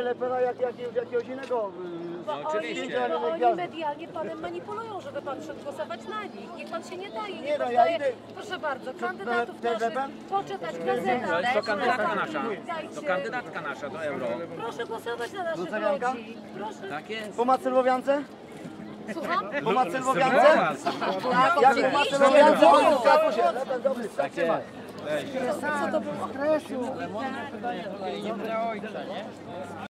Le Pena jak jakiegoś innego. Oni medialnie panem manipulują, żeby pan szedł głosować na nich. Niech pan się nie daje. Nie no, ja idę... Proszę bardzo, kandydatów Le naszych, Pen? poczytać gazetę. To kandydatka nasza. Dajcie. To kandydatka nasza do euro. Proszę głosować na naszych Lucernianka? ludzi. Proszę. Tak jest. Po Macylwowiance? Słucham? Po Macylwowiance? Tak, Jak po Macylwowiance? Tak jest. Co to było?